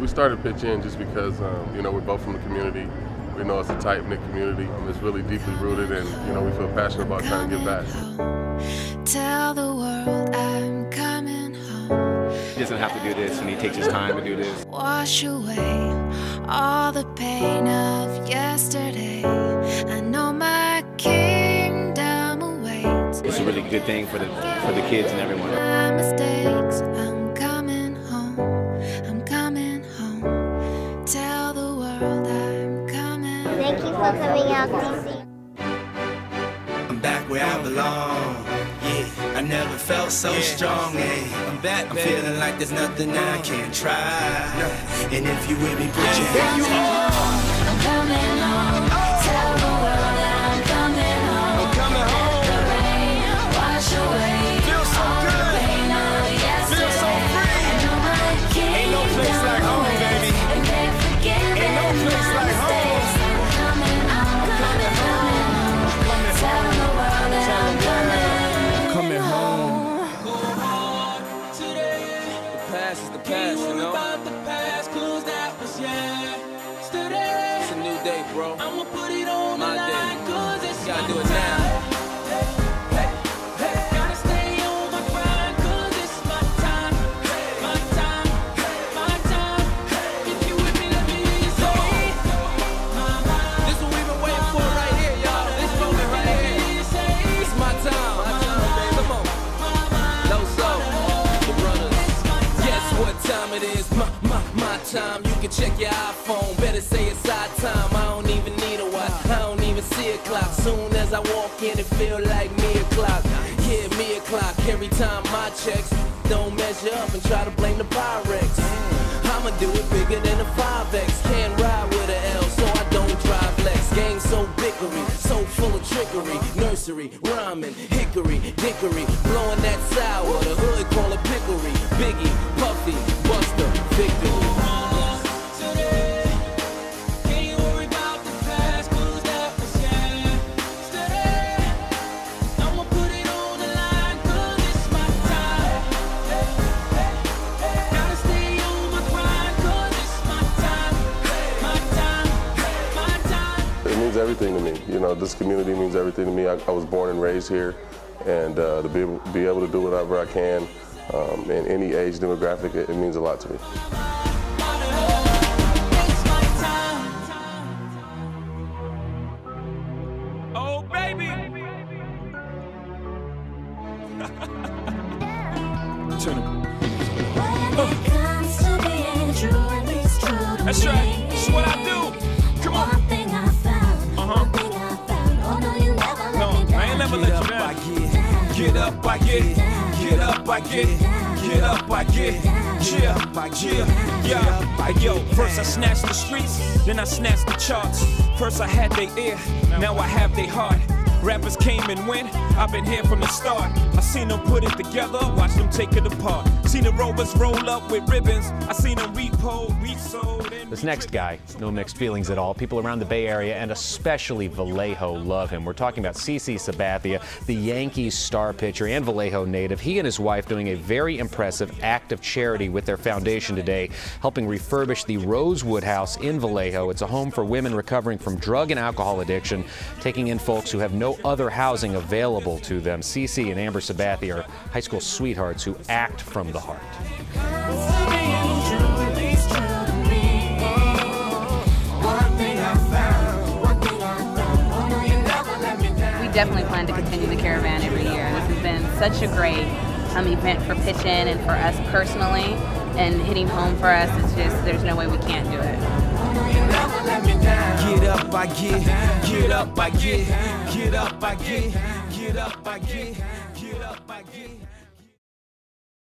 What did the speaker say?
We started Pitch In just because, you know, we're both from the community. We know it's a tight-knit community. It's really deeply rooted, and, you know, we feel passionate about trying to give back. Tell the world I'm coming home. He doesn't have to do this, and he takes his time to do this. Wash away all the pain of yesterday. I know my kingdom awaits. It's a really good thing for the kids and everyone. My mistakes, I'm coming home. I'm coming home. Tell the world I'm coming. Thank you for coming out, DC. I'm back where I belong. Yeah, I never felt so strong. Yeah, I'm back. I'm feeling like there's nothing I can't try. And if you with me, put your hands up. I'm coming home. Tell the world that I'm coming home. I'm coming home. The rain wash away. Feel so all good. the pain of yesterday. Feel so free. I know my Ain't no place like home, baby. And they're forgiving Ain't no place my like home. mistakes. I'm coming home. I'm coming home. I'm coming Tell the world that I'm coming Coming home. The past is the past, you know. About the past, 'cause that was yesterday. It's a new day, bro. I'ma put it on my day. 'Cause it's gotta do it now. Gotta stay on my grind, 'cause it's my time. My time, my time. If you with me, let me hear you say. This what we've been waiting for right here, y'all. This moment right here. It's my time. Come on. The brothers. Guess what time it is? My time. You can check your iPhone. Better say it's our time. I don't even need a watch. I don't even see a clock. Soon as I walk in, it feel like me o'clock. Yeah, me o'clock. Every time my checks don't measure up and try to blame the Pyrex. I'ma do it bigger than a 5X. Can't ride with a L, so I don't drive Lex. Game so bickery, so full of trickery. Nursery, rhyming, hickory, dickory, blowing that sour. The hood call it pickery. Biggie, Puffy, Buster, victory. It means everything to me. You know, this community means everything to me. I was born and raised here, and to be able to do whatever I can in any age demographic, it means a lot to me. Oh, baby! Turn it. That's right. That's what I do. Come on. I ain't never let you down. Get up, I get. Get up, I get. Get up, I get. Yeah. Yo, first I snatched the streets, then I snatched the charts. First I had their ear, now I have their heart. Rappers came and went, I've been here from the start. I seen them put it together, watch them take it apart. Seen the Rovers roll up with ribbons, I seen them repo, resold. This next guy, no mixed feelings at all. People around the Bay Area and especially Vallejo love him. We're talking about Sabathia, the Yankees star pitcher and Vallejo native. He and his wife doing a very impressive act of charity with their foundation today, helping refurbish the Rosewood House in Vallejo. It's a home for women recovering from drug and alcohol addiction, taking in folks who have no other housing available to them. Cece and Amber Sabathia are high school sweethearts who act from the heart. We definitely plan to continue the Caravan every year. This has been such a great event for Pitch In and for us personally, and hitting home for us. It's just, there's no way we can't do it. Get up, I get. Get up, I get. Get up, I get. Get up, I get. Get up, I get.